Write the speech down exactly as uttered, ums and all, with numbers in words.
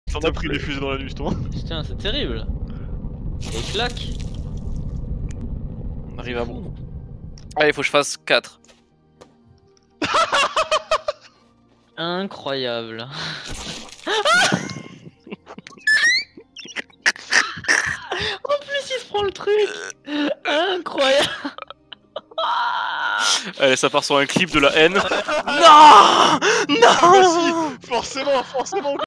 T'en as pris des fusées dans la nuit, toi. Putain, c'est terrible. Et clac. On arrive à bon. Allez, faut que je fasse quatre. Incroyable. En plus, il se prend le truc. Incroyable. Allez, ça part sur un clip de la haine. Non, non. Ah bah si, forcément, forcément.